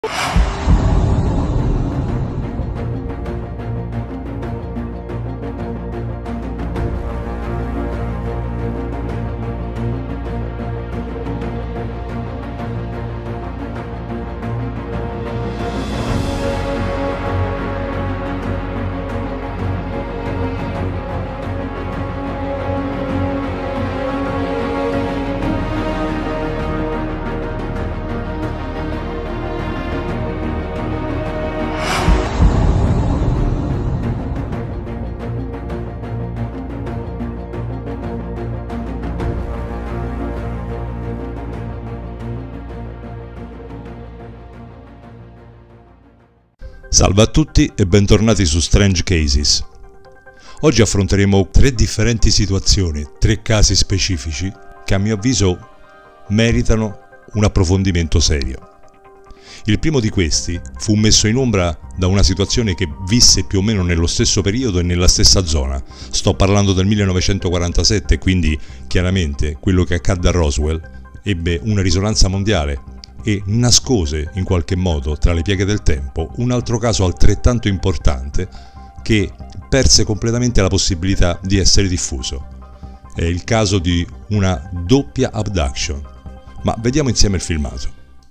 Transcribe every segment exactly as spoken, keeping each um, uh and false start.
Salve a tutti e bentornati su Strange Cases. Oggi affronteremo tre differenti situazioni, tre casi specifici che a mio avviso meritano un approfondimento serio. Il primo di questi fu messo in ombra da una situazione che visse più o meno nello stesso periodo e nella stessa zona. Sto parlando del millenovecentoquarantasette, quindi chiaramente quello che accadde a Roswell ebbe una risonanza mondiale e nascose in qualche modo tra le pieghe del tempo un altro caso altrettanto importante che perse completamente la possibilità di essere diffuso. È il caso di una doppia abduction, ma vediamo insieme il filmato.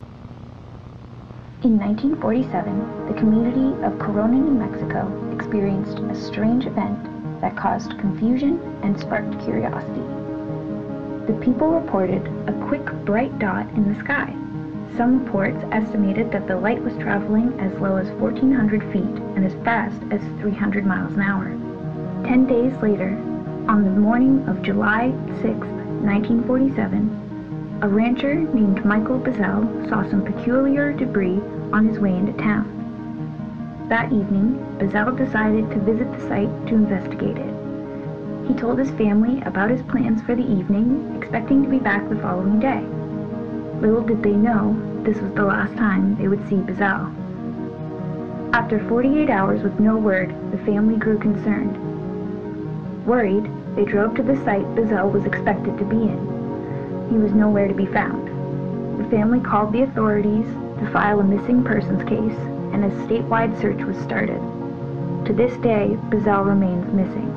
In nineteen forty-seven, the community of Corona, New Mexico experienced a strange event that caused confusion and sparked curiosity. The people reported a quick bright dot in the sky. Some reports estimated that the light was traveling as low as fourteen hundred feet and as fast as three hundred miles an hour. Ten days later, on the morning of July sixth, nineteen forty-seven, a rancher named Michael Bazell saw some peculiar debris on his way into town. That evening, Bazell decided to visit the site to investigate it. He told his family about his plans for the evening, expecting to be back the following day. Little did they know this was the last time they would see Bazell. After forty-eight hours with no word, the family grew concerned. Worried, they drove to the site Bazell was expected to be in. He was nowhere to be found. The family called the authorities to file a missing persons case, and a statewide search was started. To this day, Bazell remains missing.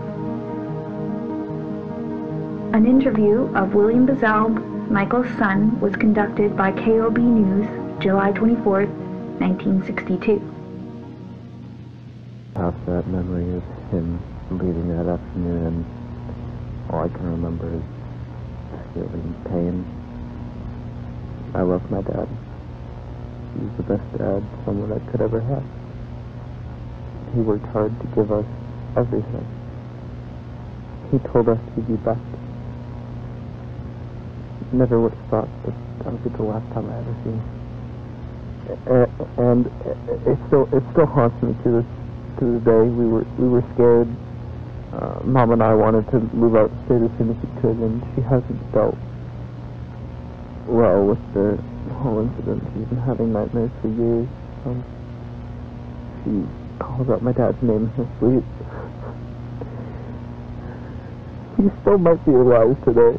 An interview of William Bazell, Michael's son, was conducted by K O B News, July twenty-fourth, nineteen sixty-two. Half that memory is him leaving that afternoon, and all I can remember is feeling pain. I love my dad. He's the best dad someone I could ever have. He worked hard to give us everything. He told us he'd be back. Never would have thought that that would be the last time I ever seen him. And it still it still haunts me to this to this day. We were we were scared. Uh, Mom and I wanted to move out of the state as soon as we could, and she hasn't dealt well with the whole incident. She's been having nightmares for years. Um, she calls out my dad's name in her sleep. He still might be alive today.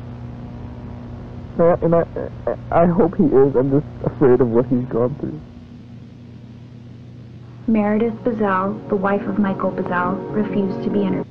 And I, I hope he is. I'm just afraid of what he's gone through. Meredith Bazell, the wife of Michael Bazell, refused to be interviewed.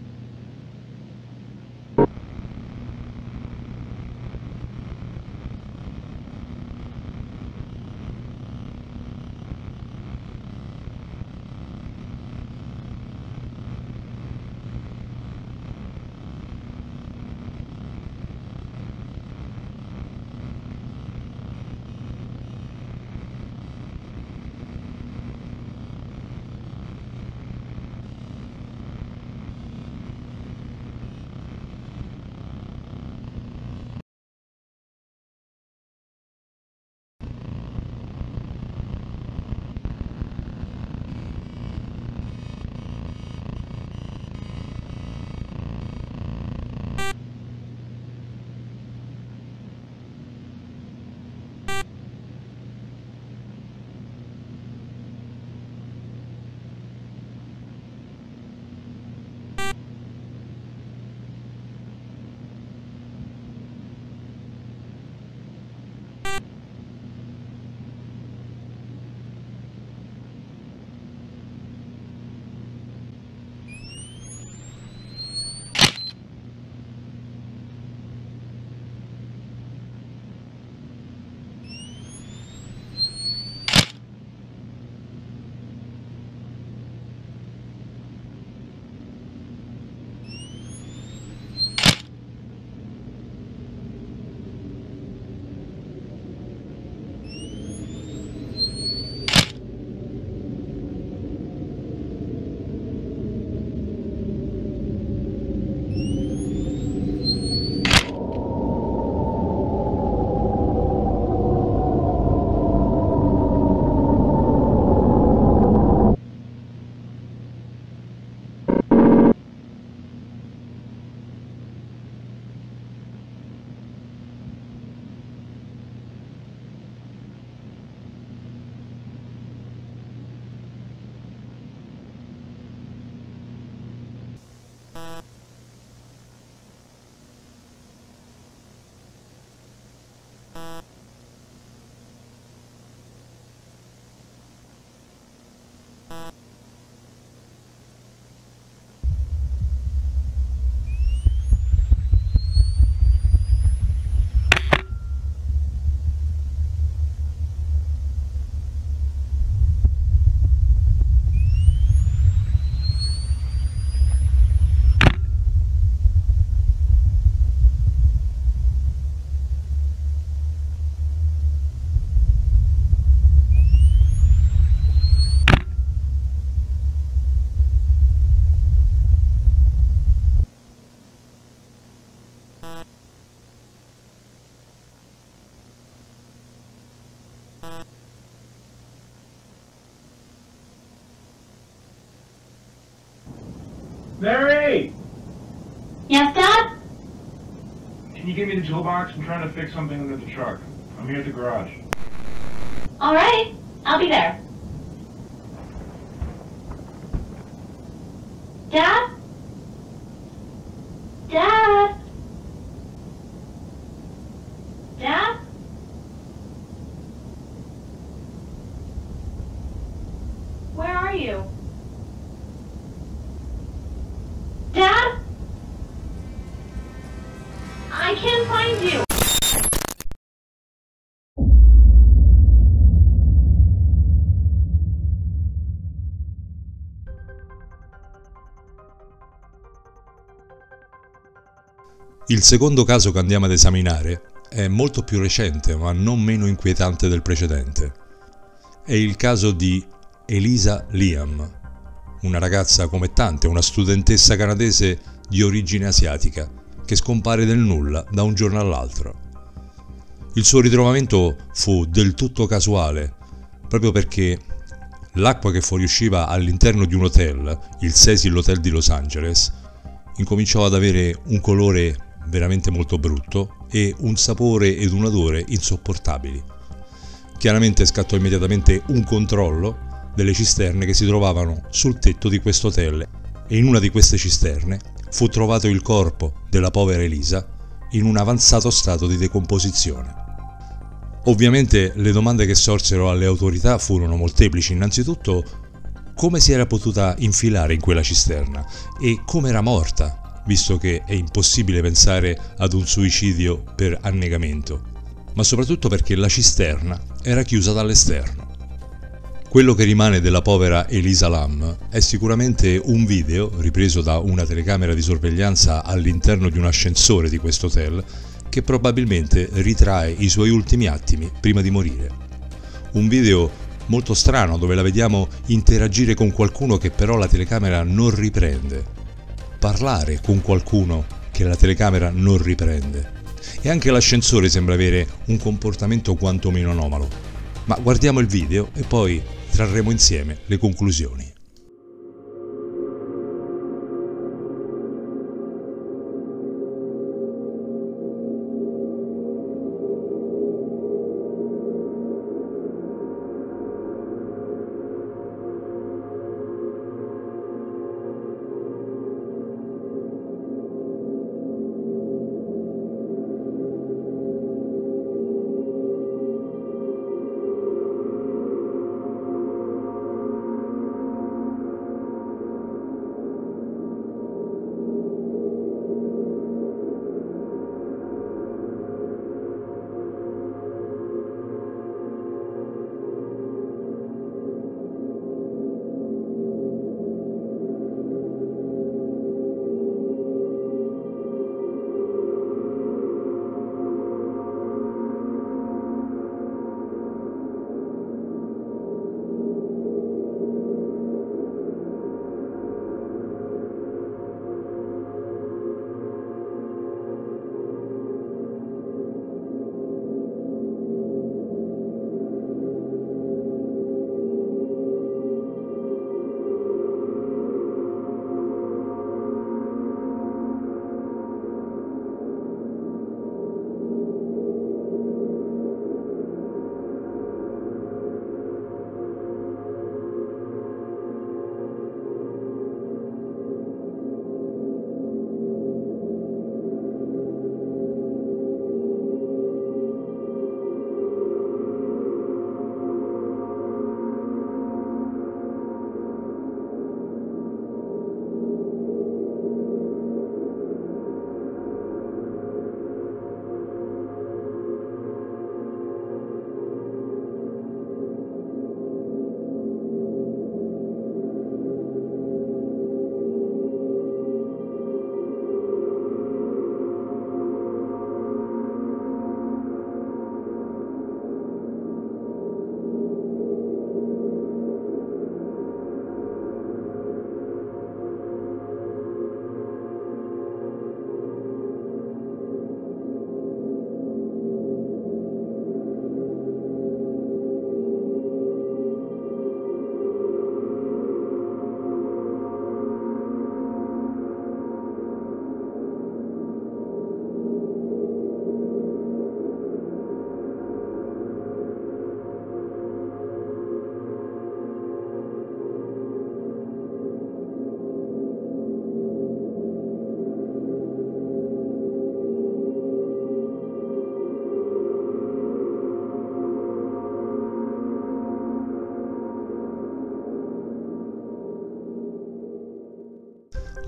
Mary! Yes, Dad? Can you give me the toolbox? I'm trying to fix something under the truck. I'm here at the garage. All right, I'll be there. Dad? Dad? Dad? Where are you? Dad? I can't find you. Il secondo caso che andiamo ad esaminare è molto più recente, ma non meno inquietante del precedente. È il caso di Elisa Liam, una ragazza come tante, una studentessa canadese di origine asiatica, che scompare nel nulla da un giorno all'altro. Il suo ritrovamento fu del tutto casuale, proprio perché l'acqua che fuoriusciva all'interno di un hotel, il Cecil Hotel di Los Angeles, incominciò ad avere un colore veramente molto brutto e un sapore ed un odore insopportabili. Chiaramente scattò immediatamente un controllo delle cisterne che si trovavano sul tetto di questo hotel e in una di queste cisterne fu trovato il corpo della povera Elisa in un avanzato stato di decomposizione. Ovviamente le domande che sorsero alle autorità furono molteplici. Innanzitutto, come si era potuta infilare in quella cisterna e come era morta, visto che è impossibile pensare ad un suicidio per annegamento, ma soprattutto perché la cisterna era chiusa dall'esterno. Quello che rimane della povera Elisa Lam è sicuramente un video ripreso da una telecamera di sorveglianza all'interno di un ascensore di questo hotel che probabilmente ritrae i suoi ultimi attimi prima di morire. Un video molto strano dove la vediamo interagire con qualcuno che però la telecamera non riprende, parlare con qualcuno che la telecamera non riprende, e anche l'ascensore sembra avere un comportamento quantomeno anomalo. Ma guardiamo il video e poi trarremo insieme le conclusioni.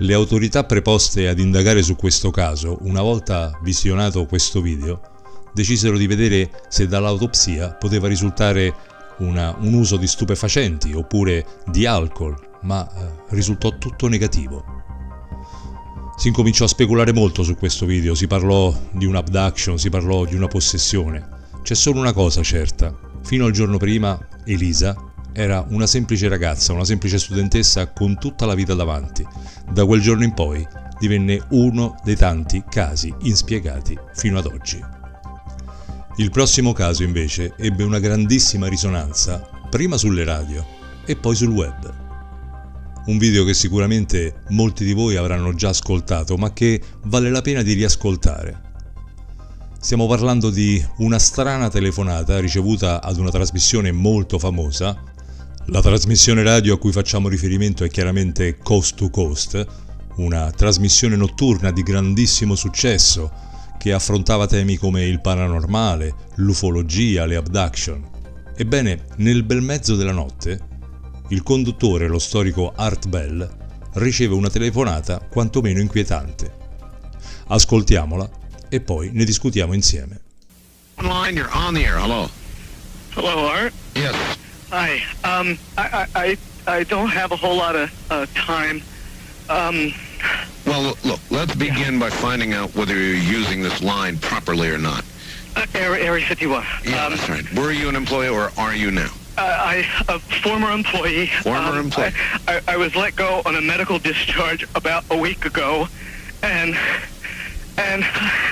Le autorità preposte ad indagare su questo caso, una volta visionato questo video, decisero di vedere se dall'autopsia poteva risultare una, un uso di stupefacenti oppure di alcol, ma eh, risultò tutto negativo. Si incominciò a speculare molto su questo video, si parlò di un abduction, si parlò di una possessione. C'è solo una cosa certa: fino al giorno prima Elisa era una semplice ragazza, una semplice studentessa con tutta la vita davanti. Da quel giorno in poi divenne uno dei tanti casi inspiegati fino ad oggi. Il prossimo caso invece ebbe una grandissima risonanza, prima sulle radio e poi sul web. Un video che sicuramente molti di voi avranno già ascoltato, ma che vale la pena di riascoltare. Stiamo parlando di una strana telefonata ricevuta ad una trasmissione molto famosa. La trasmissione radio a cui facciamo riferimento è chiaramente Coast to Coast, una trasmissione notturna di grandissimo successo che affrontava temi come il paranormale, l'ufologia, le abduction. Ebbene, nel bel mezzo della notte, il conduttore, lo storico Art Bell, riceve una telefonata quantomeno inquietante. Ascoltiamola e poi ne discutiamo insieme. Online, you're on the air. Hello. Hello, Art. Yes. Hi. Um, I, I, I I don't have a whole lot of uh, time. Um, Well, look, let's begin by finding out whether you're using this line properly or not. uh, Area, Area fifty-one. Yeah, um, that's right. Were you an employee or are you now? uh, I, a former employee. Former um, employee. I, I, I was let go on a medical discharge about a week ago, and and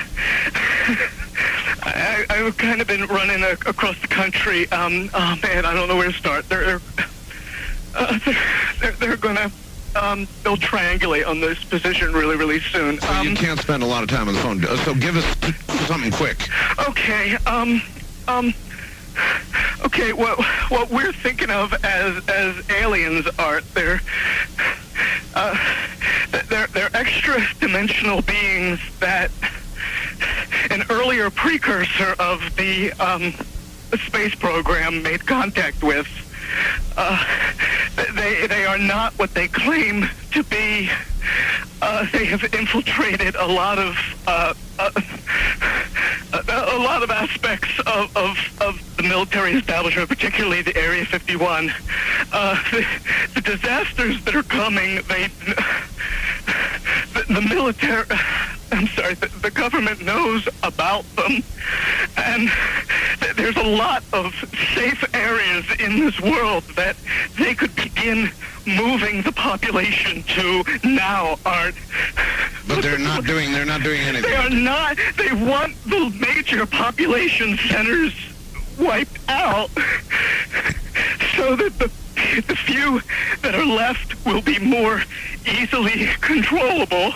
I, I've kind of been running a, across the country. Um, oh man, I don't know where to start. They're uh, they're, they're, they're gonna. Um, they'll triangulate on this position really, really soon. So um, you can't spend a lot of time on the phone. Uh, So give us something quick. Okay, um, um, okay, what, what we're thinking of as, as aliens are, they're, uh, they're, they're extra-dimensional beings that an earlier precursor of the, um, space program made contact with. Uh, they they are not what they claim to be. Uh, they have infiltrated a lot of uh, uh, a, a lot of aspects of, of, of the military establishment, particularly the Area fifty-one. Uh, the, the disasters that are coming, they the, the military. I'm sorry, the, the government knows about them, and th there's a lot of safe areas in this world that they could begin moving the population to now, Art. But they're not doing, they're not doing anything. They are not. They want the major population centers wiped out so that the, the few that are left will be more easily controllable.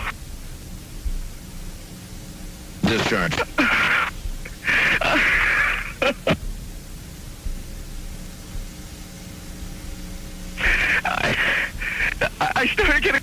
Discharge. I, I started getting...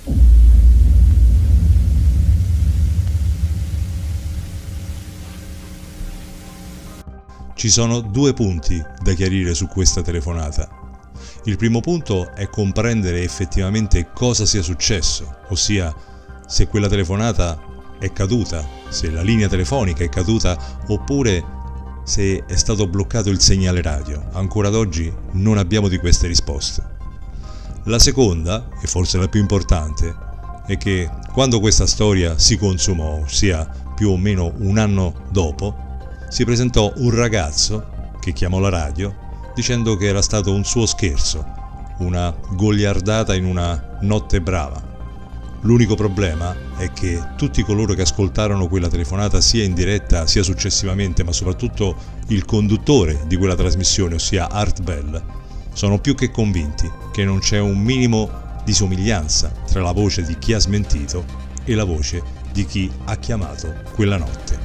Ci sono due punti da chiarire su questa telefonata. Il primo punto è comprendere effettivamente cosa sia successo, ossia se quella telefonata è caduta, se la linea telefonica è caduta oppure se è stato bloccato il segnale radio. Ancora ad oggi non abbiamo di queste risposte. La seconda, e forse la più importante, è che quando questa storia si consumò, ossia più o meno un anno dopo, si presentò un ragazzo che chiamò la radio dicendo che era stato un suo scherzo, una goliardata in una notte brava. L'unico problema è che tutti coloro che ascoltarono quella telefonata sia in diretta sia successivamente, ma soprattutto il conduttore di quella trasmissione, ossia Art Bell, sono più che convinti che non c'è un minimo di somiglianza tra la voce di chi ha smentito e la voce di chi ha chiamato quella notte.